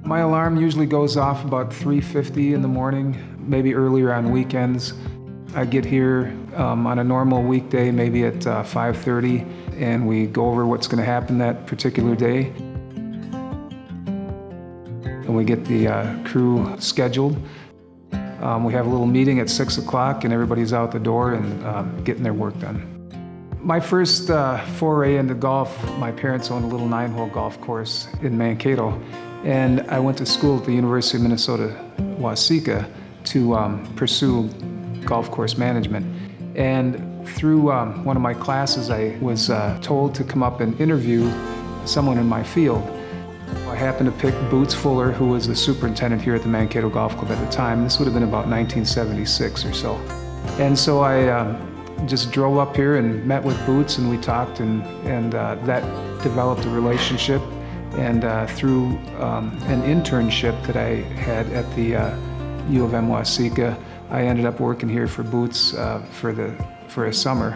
My alarm usually goes off about 3:50 in the morning, maybe earlier on weekends. I get here on a normal weekday, maybe at 5:30, and we go over what's going to happen that particular day. And we get the crew scheduled. We have a little meeting at 6 o'clock, and everybody's out the door and getting their work done. My first foray into golf, my parents owned a little 9-hole golf course in Mankato, and I went to school at the University of Minnesota, Waseca, to pursue golf course management. And through one of my classes, I was told to come up and interview someone in my field. I happened to pick Boots Fuller, who was the superintendent here at the Mankato Golf Club at the time. This would have been about 1976 or so. And so I just drove up here and met with Boots, and we talked, and that developed a relationship. And through an internship that I had at the U of M Waseca, I ended up working here for Boots for a summer.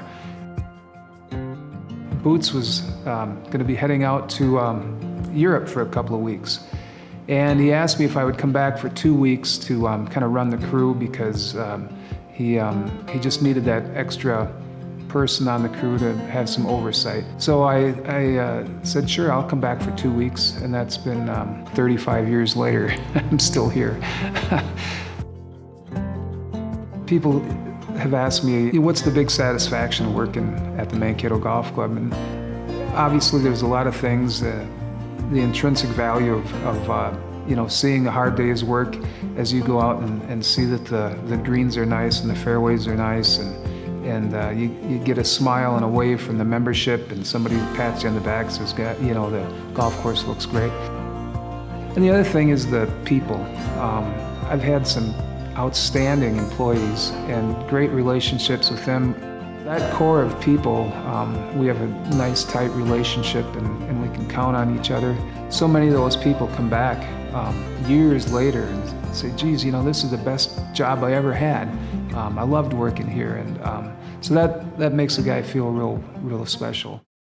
Boots was going to be heading out to Europe for a couple of weeks. And he asked me if I would come back for 2 weeks to kind of run the crew, because he just needed that extra person on the crew to have some oversight. So I said, sure, I'll come back for 2 weeks, and that's been 35 years later. I'm still here. People have asked me, what's the big satisfaction of working at the Mankato Golf Club? And obviously there's a lot of things, the intrinsic value of seeing a hard day's work as you go out and see that the greens are nice and the fairways are nice, and you get a smile and a wave from the membership, and somebody pats you on the back and says, the golf course looks great. And the other thing is the people. I've had some outstanding employees and great relationships with them. That core of people, we have a nice, tight relationship, and we can count on each other. So many of those people come back years later and say, geez, this is the best job I ever had. I loved working here, and so that makes a guy feel real special.